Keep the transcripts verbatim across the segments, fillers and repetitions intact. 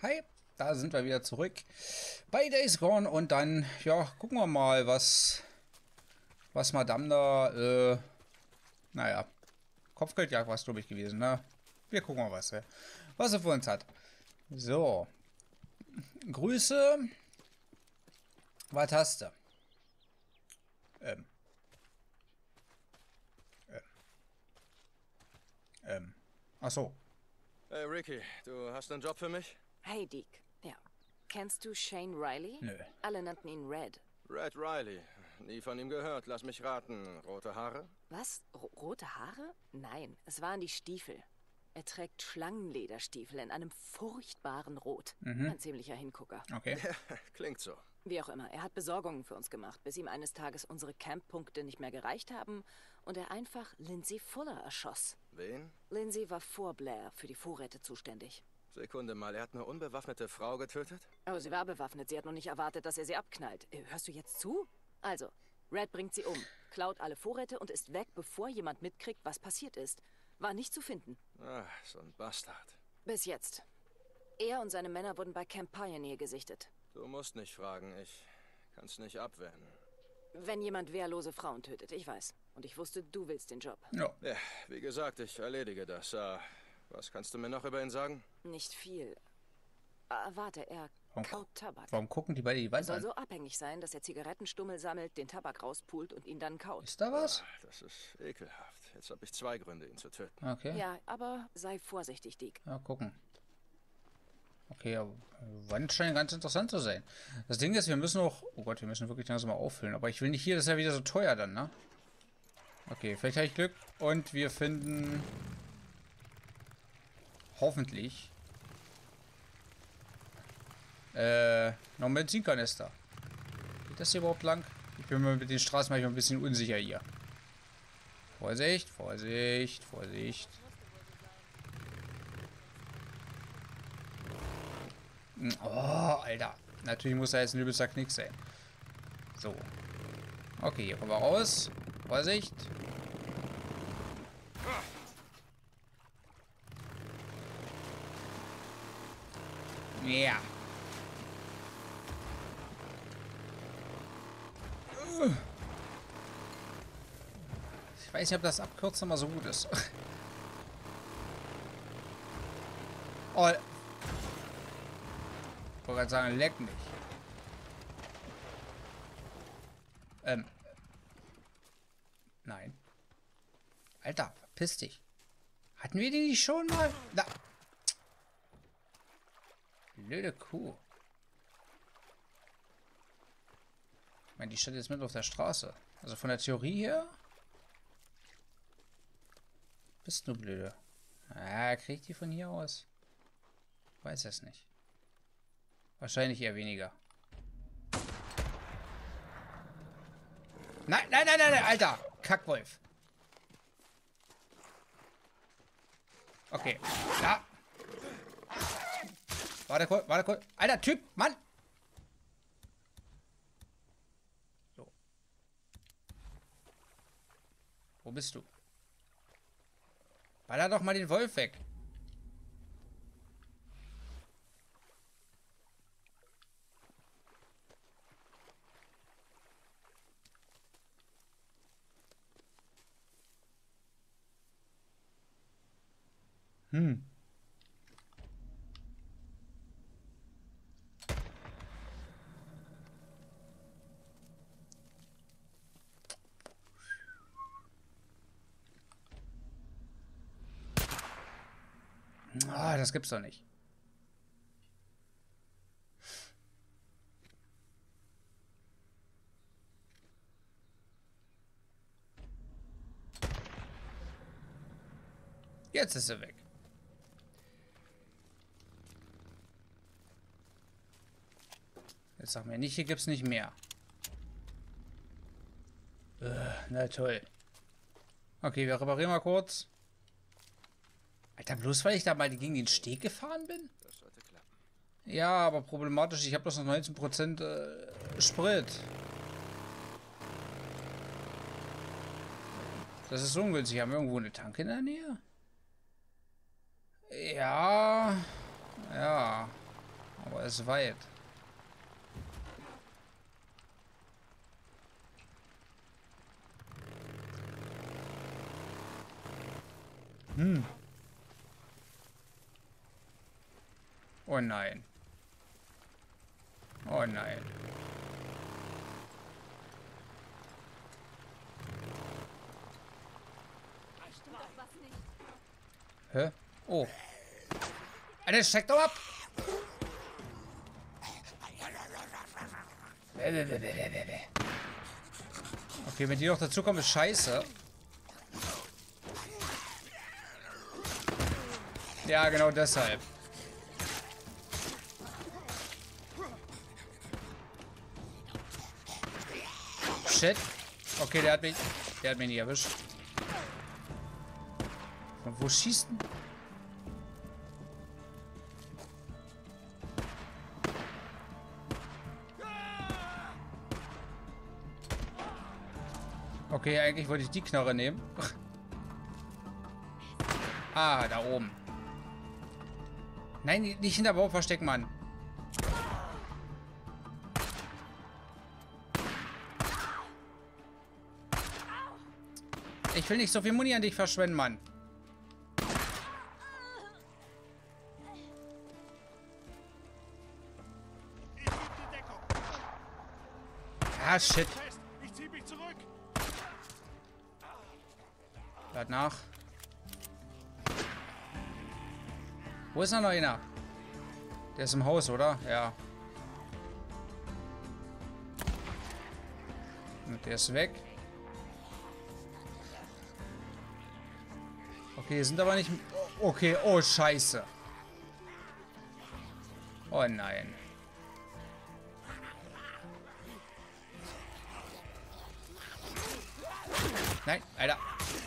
Hi, da sind wir wieder zurück bei Days Gone und dann, ja, gucken wir mal, was, was Madame da, äh, naja, Kopfgeldjagd war es, glaube ich, gewesen, ne? Wir gucken mal, was, was er für uns hat. So, Grüße, was hast du? Ähm, ähm, ähm, ach so. Hey Ricky, du hast einen Job für mich? Hey Deke, ja. Kennst du Shane Riley? Nö. Alle nannten ihn Red. Red Riley. Nie von ihm gehört. Lass mich raten. Rote Haare? Was? R rote Haare? Nein, es waren die Stiefel. Er trägt Schlangenlederstiefel in einem furchtbaren Rot. Mhm. Ein ziemlicher Hingucker. Okay. Klingt so. Wie auch immer, er hat Besorgungen für uns gemacht, bis ihm eines Tages unsere Camppunkte nicht mehr gereicht haben und er einfach Lindsay Fuller erschoss. Wen? Lindsay war vor Blair für die Vorräte zuständig. Sekunde mal, er hat eine unbewaffnete Frau getötet? Oh, sie war bewaffnet. Sie hat nur nicht erwartet, dass er sie abknallt. Äh, Hörst du jetzt zu? Also, Red bringt sie um, klaut alle Vorräte und ist weg, bevor jemand mitkriegt, was passiert ist. War nicht zu finden. Ah, so ein Bastard. Bis jetzt. Er und seine Männer wurden bei Camp Pioneer gesichtet. Du musst nicht fragen, ich kann's nicht abwehren. Wenn jemand wehrlose Frauen tötet, ich weiß. Und ich wusste, du willst den Job. Ja. Ja, wie gesagt, ich erledige das. Ah, was kannst du mir noch über ihn sagen? Nicht viel. Ah, warte, er Warum, kaut Tabak. warum gucken die beide die Er Wand soll an? so abhängig sein, dass er Zigarettenstummel sammelt, den Tabak rauspult und ihn dann kaut. Ist da was? Ah, das ist ekelhaft. Jetzt habe ich zwei Gründe, ihn zu töten. Okay. Ja, aber sei vorsichtig, Deke. Ja, gucken. Okay, ja, Wand scheint ganz interessant zu sein. Das Ding ist, wir müssen auch... Oh Gott, wir müssen wirklich langsam mal auffüllen. Aber ich will nicht hier, das ist ja wieder so teuer dann, ne? Okay, vielleicht habe ich Glück. Und wir finden... Hoffentlich... Äh, noch ein Benzinkanister. Geht das hier überhaupt lang? Ich bin mir mit den Straßen manchmal ein bisschen unsicher hier. Vorsicht, Vorsicht, Vorsicht. Oh, Alter. Natürlich muss da jetzt ein übelster Knick sein. So. Okay, hier kommen wir raus. Vorsicht. Ja. Ich weiß nicht, ob das Abkürzen mal so gut ist. Oh. Ich wollte gerade sagen, leck mich. Ähm. Nein. Alter, verpiss dich. Hatten wir die nicht schon mal? Na. Blöde Kuh. Ich meine, die steht jetzt mit auf der Straße. Also von der Theorie her. Bist du blöde. Ah, krieg ich die von hier aus? Weiß es nicht. Wahrscheinlich eher weniger. Nein, nein, nein, nein, nein, Alter! Kackwolf. Okay. Ja. Warte kurz, warte kurz. Alter, Typ, Mann! So. Wo bist du? Baller doch mal den Wolf weg. Hm. Ah, das gibt's doch nicht. Jetzt ist er weg. Jetzt sag mir nicht, hier gibt's nicht mehr. Äh, na toll. Okay, wir reparieren mal kurz. Alter, bloß weil ich da mal gegen den Steg gefahren bin? Das sollte klappen. Ja, aber problematisch. Ich habe bloß noch neunzehn Prozent äh, Sprit. Das ist ungünstig. Haben wir irgendwo eine Tanke in der Nähe? Ja. Ja. ist weit. Hm. Oh nein. Oh nein. Hä? Oh. Alter, steigt doch ab! Okay, wenn die noch dazu kommen, ist scheiße. Ja, genau deshalb. Shit. Okay, der hat mich. Der hat mich nicht erwischt. Und wo schießt denn? Okay, eigentlich wollte ich die Knarre nehmen. Ah, da oben. Nein, nicht hinter Baum verstecken, Mann. Ich will nicht so viel Muni an dich verschwenden, Mann. Ah, shit. Ich zieh mich zurück. Lad nach. Wo ist noch einer? Der ist im Haus, oder? Ja. Und der ist weg. Okay, sind aber nicht... Okay, oh Scheiße. Oh nein. Nein, Alter.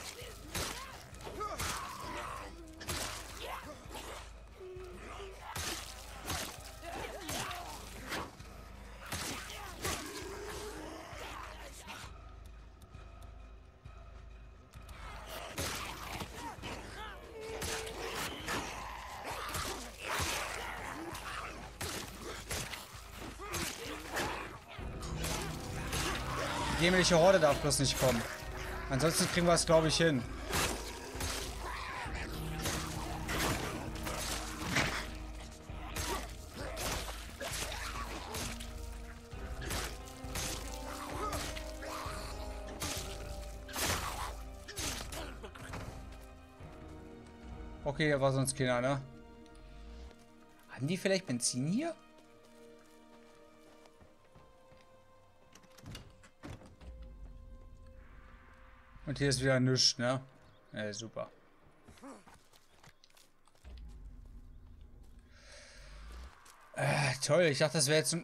Die dämliche Horde darf bloß nicht kommen. Ansonsten kriegen wir es, glaube ich, hin. Okay, hier war sonst keiner, ne? Haben die vielleicht Benzin hier? Und hier ist wieder nichts, ne? Ja, super. Äh, toll, ich dachte, das wäre jetzt ein...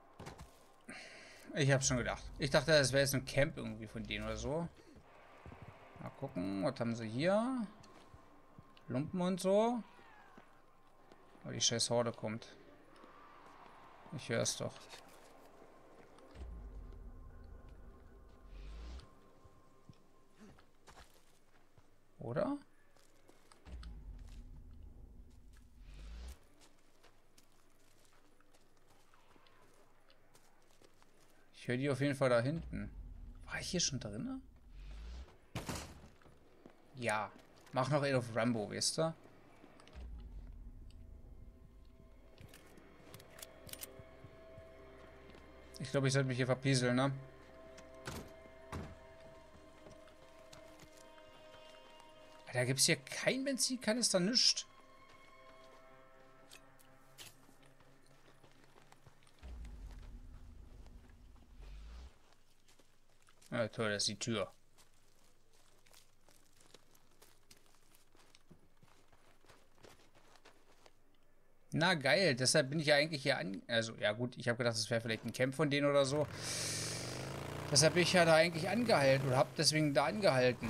Ich habe schon gedacht. Ich dachte, das wäre jetzt ein Camp irgendwie von denen oder so. Mal gucken, was haben sie hier? Lumpen und so. Oh, die scheiß Horde kommt. Ich höre es doch. Oder? Ich höre die auf jeden Fall da hinten. War ich hier schon drin? Ja. Mach noch Ed of Rambo, weißt du? Ich glaube, ich sollte mich hier verpieseln, ne? Da gibt es hier kein Benzinkanister, nichts. Ja, toll, das ist die Tür. Na geil, deshalb bin ich ja eigentlich hier an... Also, ja gut, ich habe gedacht, das wäre vielleicht ein Camp von denen oder so. Deshalb bin ich ja da eigentlich angehalten oder habe deswegen da angehalten.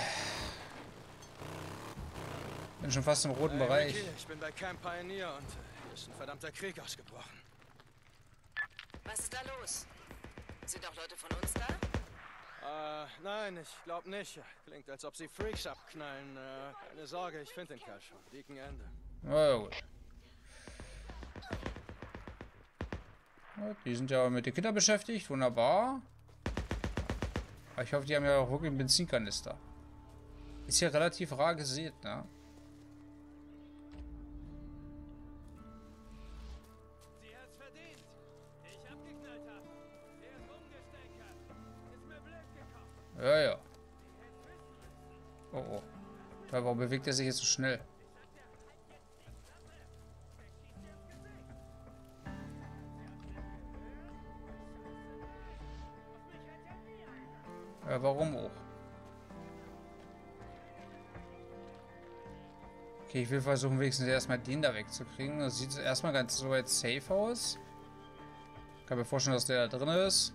Bin schon fast im roten Hey, Bereich. Ricky, ich bin bei Camp Pioneer und hier ist ein verdammter Krieg ausgebrochen. Was ist da los? Sind auch Leute von uns da? Äh, nein, ich glaube nicht. Klingt, als ob sie Freaks abknallen. Äh, keine Sorge, ich finde den Kerl schon. Liegen Ende. Oh, gut. Ja, die sind ja mit den Kindern beschäftigt. Wunderbar. Aber ich hoffe, die haben ja auch wirklich einen Benzinkanister. Ist ja relativ rar gesät, ne? Sie hat's verdient. Ich abgeknallt hab. Der ist rumgestenkert. Ist mir blöd gekommen. Ja, ja. Oh, oh. Ja, warum bewegt er sich jetzt so schnell? Ja, warum auch? Okay, ich will versuchen, wenigstens erstmal den da wegzukriegen. Das sieht erstmal ganz so jetzt safe aus. Ich kann mir vorstellen, dass der da drin ist.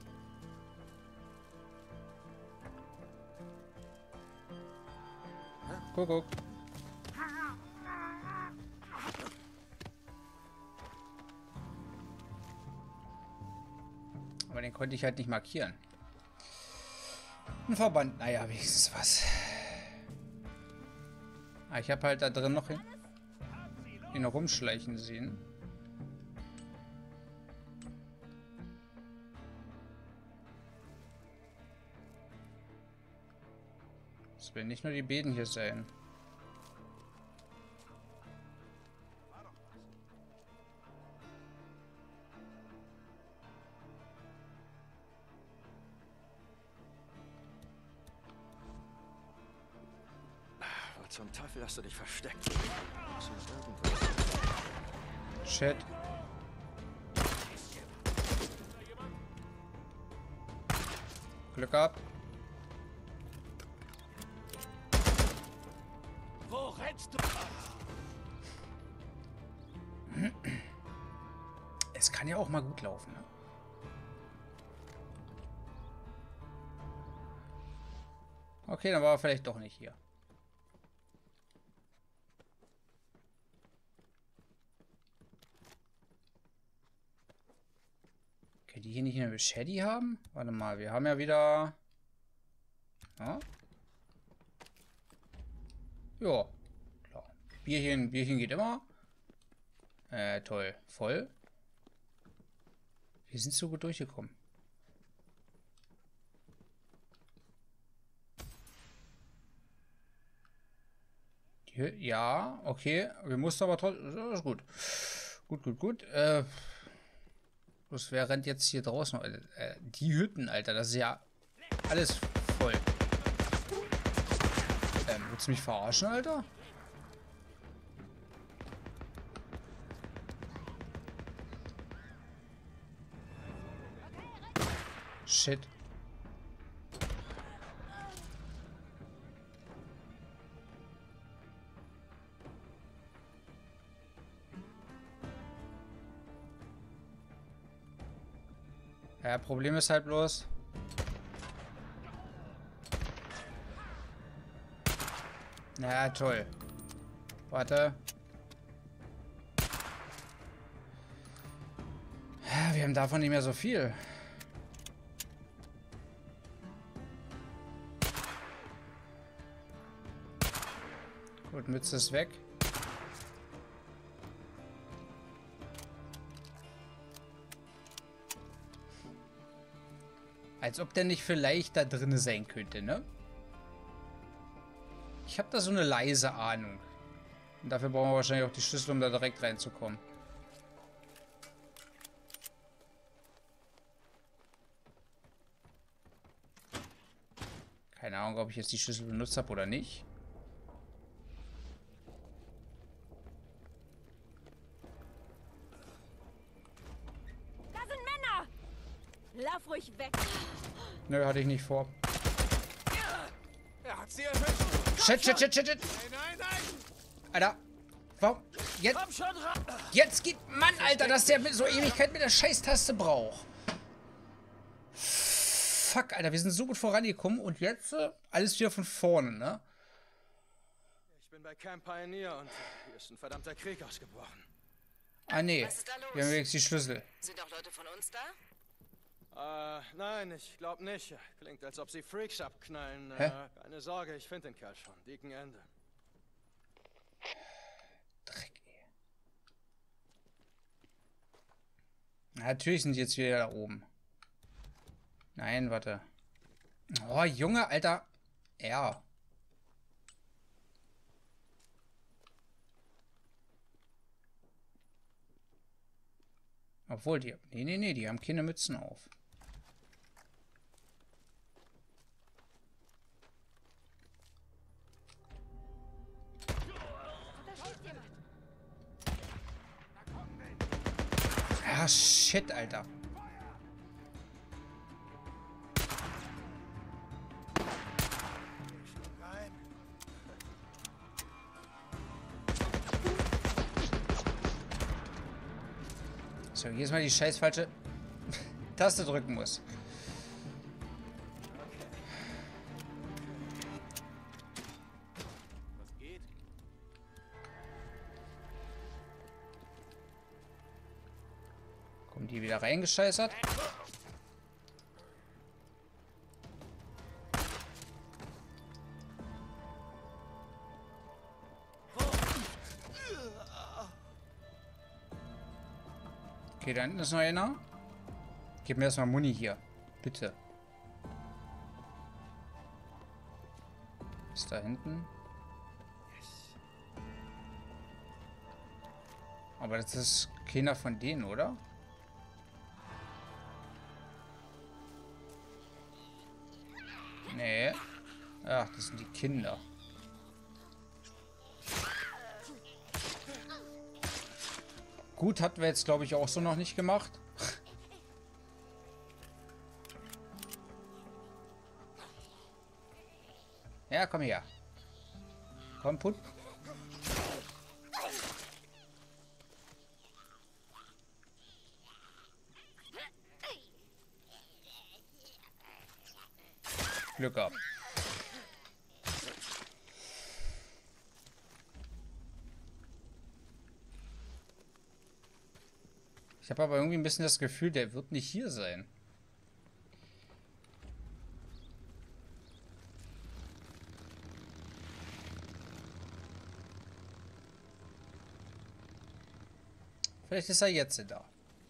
Guck, guck. Aber den konnte ich halt nicht markieren. Ein Verband, naja, wenigstens was. Ah, ich habe halt da drin noch hin, ihn rumschleichen sehen. Das werden nicht nur die Beden hier sein. Wo zum Teufel hast du dich versteckt? Ist hier irgendwas? Shit. Glück gehabt. Wo rennst du? Es kann ja auch mal gut laufen, ne? Okay, dann war er vielleicht doch nicht hier. Okay, die hier nicht eine Machete haben? Warte mal, wir haben ja wieder... Ja? Ja, klar. Bierchen, Bierchen geht immer. Äh, toll. Voll. Wir sind so gut durchgekommen. Die, ja, okay. Wir mussten aber trotzdem... Das ist gut. Gut, gut, gut. Äh... Bloß wer rennt jetzt hier draußen? Äh, die Hütten, Alter. Das ist ja alles voll. Ähm, willst du mich verarschen, Alter? Shit. Ja, Problem ist halt bloß. Na toll. Warte. Ja, wir haben davon nicht mehr so viel. Gut, Mütze ist weg. Als ob der nicht vielleicht da drin sein könnte, ne? Ich habe da so eine leise Ahnung. Und dafür brauchen wir wahrscheinlich auch die Schlüssel, um da direkt reinzukommen. Keine Ahnung, ob ich jetzt die Schlüssel benutzt habe oder nicht. Da sind Männer! Lauf ruhig weg! Nö, hatte ich nicht vor. Er hat sie erwischt. Shit, shit, shit, shit, shit. Nein, nein, nein. Alter. Warum? Jetzt, Komm schon ran. jetzt geht... Mann, Alter, dass der so Ewigkeit mit der Scheißtaste braucht. Fuck, Alter, wir sind so gut vorangekommen und jetzt äh, alles wieder von vorne, ne? Ich bin bei Camp Pioneer und hier ist ein verdammter Krieg ausgebrochen. Ah, nee. Was ist da los? Wir haben wenigstens die Schlüssel. Sind auch Leute von uns da? Äh, nein, ich glaub nicht. Klingt, als ob sie Freaks abknallen. Hä? Äh, keine Sorge, ich finde den Kerl schon. Dicken Ende. Dreck, ey. Natürlich sind die jetzt wieder da oben. Nein, warte. Oh, Junge, Alter. Ja. Obwohl, die... Nee, nee, nee, die haben keine Mützen auf. Ah, shit, Alter. So, jedes Mal die scheiß falsche Taste drücken muss. Was geht? Kommen die wieder reingescheißert? Okay, da hinten ist noch einer. Gib mir erstmal Muni hier. Bitte. Ist da hinten? Aber das ist keiner von denen, oder? Nee. Ach, das sind die Kinder. Gut, hatten wir jetzt, glaube ich, auch so noch nicht gemacht. Ja, komm her. Komm, Put. Glück gehabt. Ich habe aber irgendwie ein bisschen das Gefühl, der wird nicht hier sein. Vielleicht ist er jetzt da.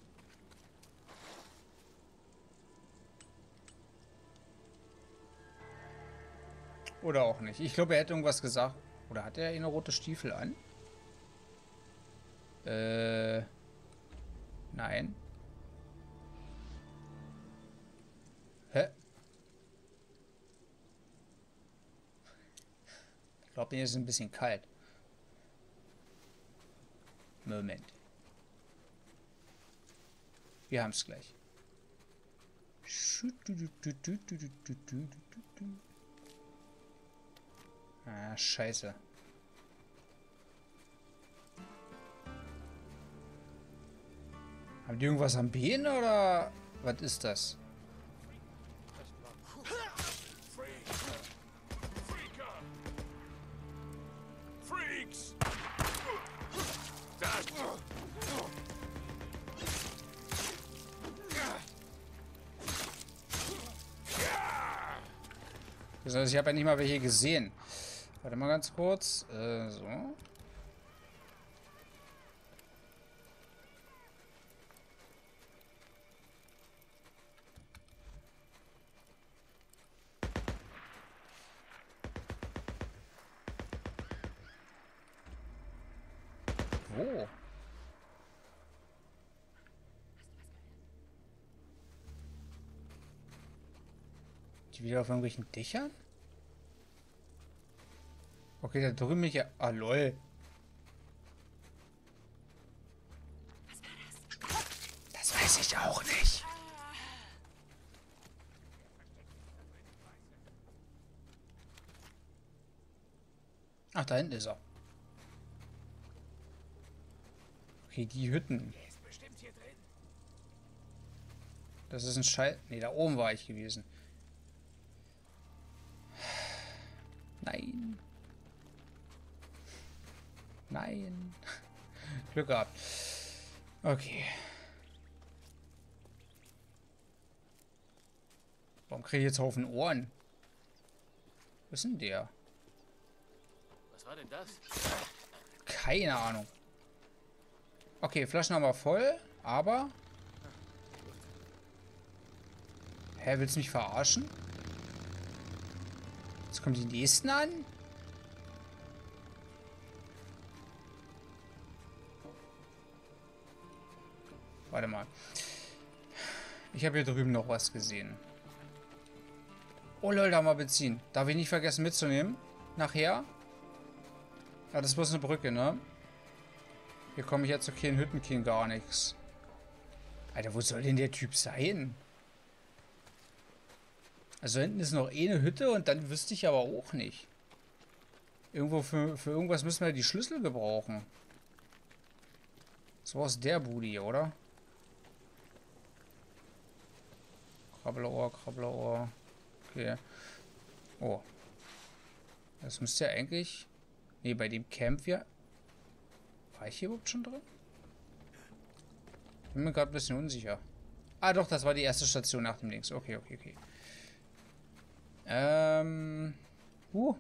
Oder auch nicht. Ich glaube, er hätte irgendwas gesagt. Oder hat er eine rote Stiefel an? Äh... Nein. Hä? Ich glaube, mir ist ein bisschen kalt. Moment. Wir haben es gleich. Ah, scheiße. Haben die irgendwas am Bein oder was ist das? Freaks! Das heißt, ich habe ja nicht mal welche gesehen. Warte mal ganz kurz. Äh, so. Wo? Die wieder auf irgendwelchen Dächern? Okay, da drüben mich ja... Ah, lol. Was war das? Das weiß ich auch nicht. Ach, da hinten ist er. Okay, die Hütten. Er ist bestimmt hier drin. Das ist ein Scheiß... Ne, da oben war ich gewesen. Nein. Nein. Glück gehabt. Okay. Warum kriege ich jetzt Haufen Ohren? Was ist denn der? Was war denn das? Keine Ahnung. Okay, Flaschen haben wir voll, aber Hä, willst du mich verarschen? Jetzt kommen die nächsten an? Warte mal. Ich habe hier drüben noch was gesehen. Oh lol, da haben wir Benzin. Darf ich nicht vergessen mitzunehmen? Nachher? Ja, das ist bloß eine Brücke, ne? Hier komme ich jetzt zu keinen Hüttenking gar nichts. Alter, wo soll denn der Typ sein? Also hinten ist noch eh eine Hütte und dann wüsste ich aber auch nicht. Irgendwo für, für irgendwas müssen wir die Schlüssel gebrauchen. So aus der Bude hier, oder? Krabbelohr, Krabbelohr. Okay. Oh. Das müsste ja eigentlich... Ne, bei dem Camp wir... War ich hier überhaupt schon drin? Bin mir gerade ein bisschen unsicher. Ah doch, das war die erste Station nach dem Links. Okay, okay, okay. Ähm... Uh.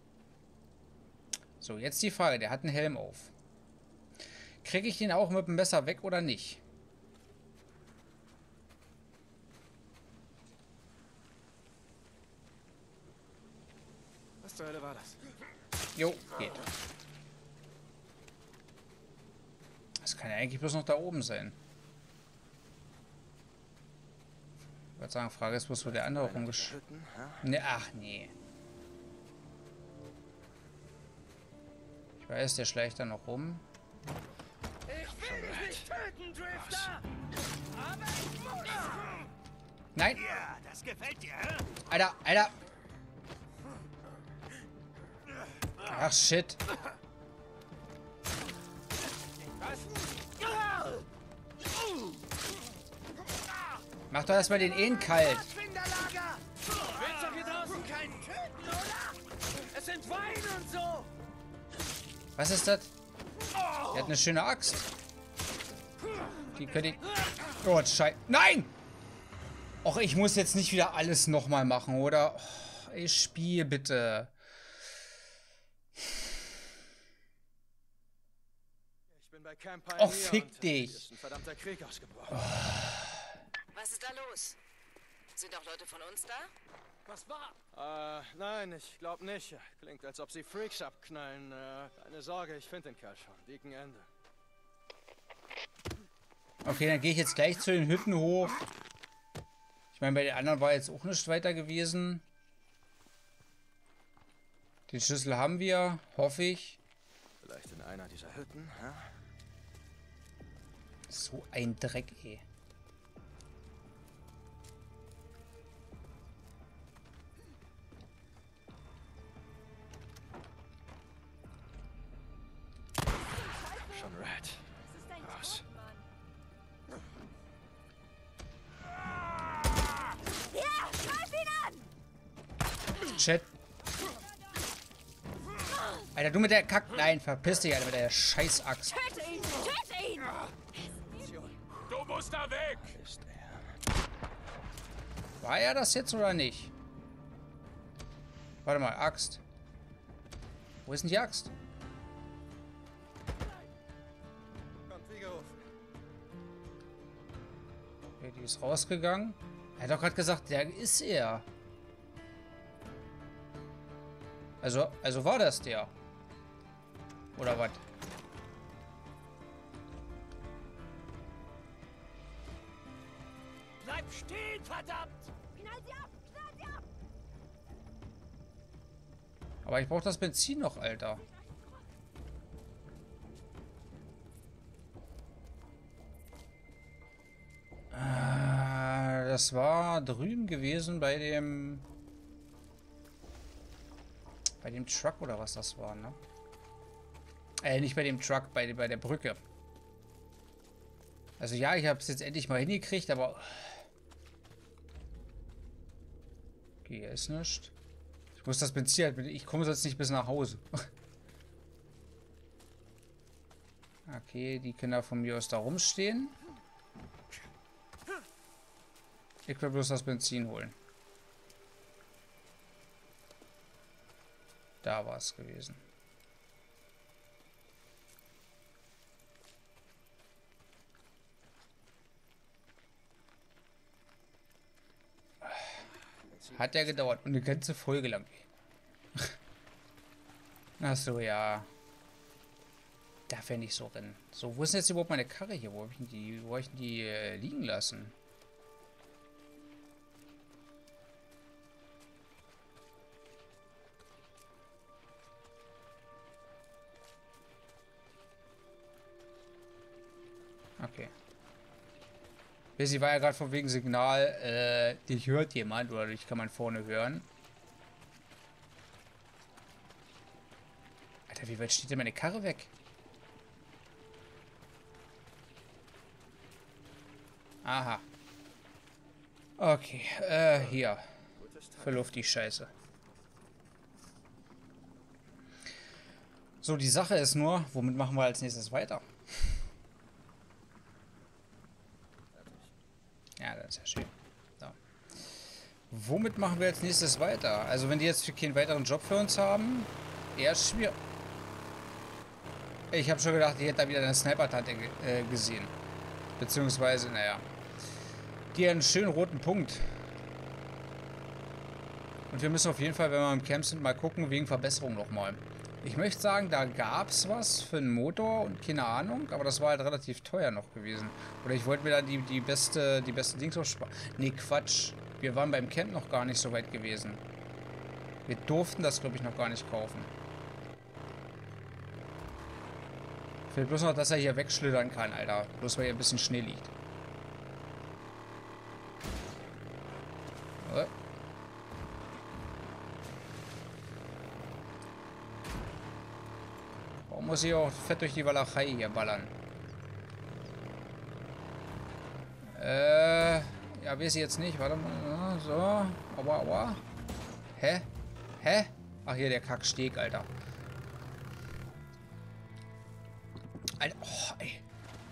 So, jetzt die Frage. Der hat einen Helm auf. Kriege ich den auch mit dem Messer weg oder nicht? Was zur Hölle war das? Jo, geht. Das kann ja eigentlich bloß noch da oben sein. Ich würde sagen, Frage ist bloß, wo der andere rumgesch... Ne, ach nee. Ich weiß, der schleicht da noch rum. Ich will dich nicht töten, Drifter! Aber ich muss! Nein! Ja, das gefällt dir, hä? Alter, Alter! Ach, shit. Was? Mach doch erstmal den Ehen kalt. Finderlager! Willst doch hier draußen keinen töten, oder? Es sind Wein und so! Was ist das? Der hat eine schöne Axt. Die könnte ich... Oh, Scheiße. Nein! Och, ich muss jetzt nicht wieder alles nochmal machen, oder? Oh, ich spiele bitte. Ich bin bei Camp Pioneer. Och, fick und dich. hier ist ein verdammter Krieg ausgebrochen. Was ist da los? Sind auch Leute von uns da? Was war? Äh, nein, ich glaube nicht. Klingt, als ob sie Freaks abknallen. Äh, keine Sorge, ich finde den Kerl schon. Dicken Ende. Okay, dann gehe ich jetzt gleich zu den Hütten hoch. Ich meine, bei den anderen war jetzt auch nichts weiter gewesen. Den Schlüssel haben wir, hoffe ich. Vielleicht in einer dieser Hütten, hä? So ein Dreck, ey. Schon Red. Raus. Shit. Alter, du mit der Kack... Nein, verpiss dich, Alter, mit der Scheißaxt. Töte ihn! Töte ihn! Du musst da weg! Ist er. War er das jetzt oder nicht? Warte mal, Axt. Wo ist denn die Axt? Kommt wie gerufen. Okay, die ist rausgegangen. Er hat doch gerade gesagt, der ist er. Also, also war das der? Oder was? Bleib stehen, verdammt! Knall sie ab! Knall sie ab! Aber ich brauche das Benzin noch, Alter. Ah, das war drüben gewesen bei dem... Bei dem Truck oder was das war, ne? Äh, nicht bei dem Truck, bei, bei der Brücke. Also ja, ich habe es jetzt endlich mal hingekriegt, aber... Okay, hier ist nichts. Ich muss das Benzin halt mit... Ich komme sonst nicht bis nach Hause. Okay, die können da von mir aus da rumstehen. Ich will bloß das Benzin holen. Da war es gewesen. Hat ja gedauert. Und eine ganze Folge lang. Ach so, ja. Darf ja nicht so rennen. So, wo ist denn jetzt überhaupt meine Karre hier? Wo habe ich denn die, wo hab ich denn die äh, liegen lassen? Okay. Sie war ja gerade von wegen Signal, äh, dich hört jemand oder dich kann man vorne hören. Alter, wie weit steht denn meine Karre weg? Aha. Okay, äh, hier. Verluft die Scheiße. So, die Sache ist nur, womit machen wir als nächstes weiter? Ja, das ist ja schön. So. Womit machen wir als nächstes weiter? Also wenn die jetzt keinen weiteren Job für uns haben, eher schwierig. Ich habe schon gedacht, ich hätte da wieder eine Sniper-Tante äh, gesehen. Beziehungsweise, naja. Die hat einen schönen roten Punkt. Und wir müssen auf jeden Fall, wenn wir im Camp sind, mal gucken, wegen Verbesserung nochmal. Ich möchte sagen, da gab es was für einen Motor und keine Ahnung, aber das war halt relativ teuer noch gewesen. Oder ich wollte mir da die, die beste, die beste Dings aufsparen. Nee, Quatsch. Wir waren beim Camp noch gar nicht so weit gewesen. Wir durften das, glaube ich, noch gar nicht kaufen. Fehlt bloß noch, dass er hier wegschlittern kann, Alter. Bloß weil hier ein bisschen Schnee liegt. Oh. Warum muss ich auch fett durch die Walachei hier ballern? Äh, ja, weiß ich jetzt nicht. Warte mal. So. Aua, aua. Hä? Hä? Ach, hier der Kacksteg, Alter. Alter, oh, ey.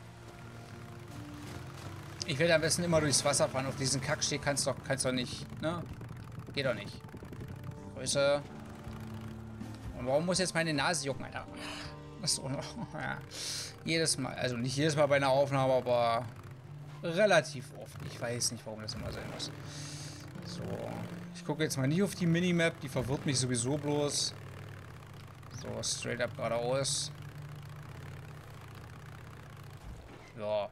Ich werde am besten immer durchs Wasser fahren. Auf diesen Kacksteg kannst du doch, kannst doch nicht, ne? Geht doch nicht. Größe. Und warum muss jetzt meine Nase jucken, Alter? Das ist ja. Jedes Mal, also nicht jedes Mal bei einer Aufnahme, aber relativ oft. Ich weiß nicht, warum das immer sein muss. So, ich gucke jetzt mal nicht auf die Minimap, die verwirrt mich sowieso bloß. So, straight up geradeaus. Ja.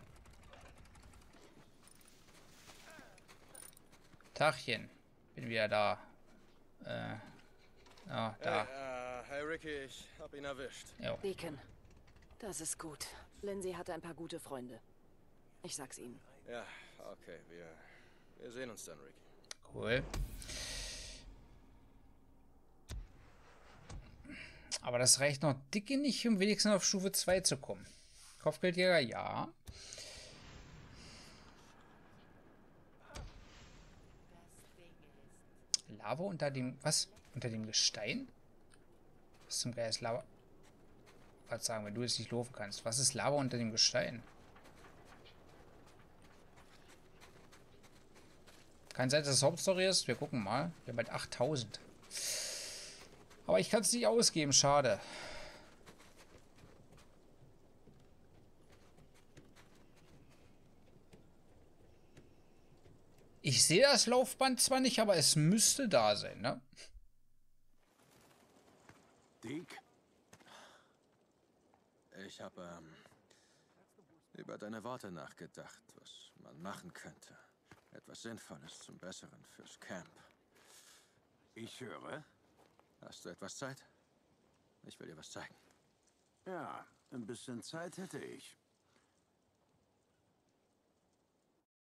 Tachchen, bin wieder da. Äh, ja, da. Hey, äh, hey Ricky, ich hab ihn erwischt. Jo. Deacon, das ist gut. Lindsay hatte ein paar gute Freunde. Ich sag's Ihnen. Ja, okay, wir, wir sehen uns dann, Ricky. Cool. Aber das reicht noch dicke nicht, um wenigstens auf Stufe zwei zu kommen. Kopfgeldjäger, ja. Lava unter dem... Was? Unter dem Gestein? Was zum Geist Lava? Was sagen, wenn du jetzt nicht laufen kannst. Was ist Lava unter dem Gestein? Kann sein, dass das Hauptstory ist. Wir gucken mal. Wir haben bald achttausend. Aber ich kann es nicht ausgeben. Schade. Ich sehe das Laufband zwar nicht, aber es müsste da sein, ne? Dick? Ich habe ähm, über deine Worte nachgedacht, was man machen könnte. Etwas Sinnvolles zum Besseren fürs Camp. Ich höre. Hast du etwas Zeit? Ich will dir was zeigen. Ja, ein bisschen Zeit hätte ich.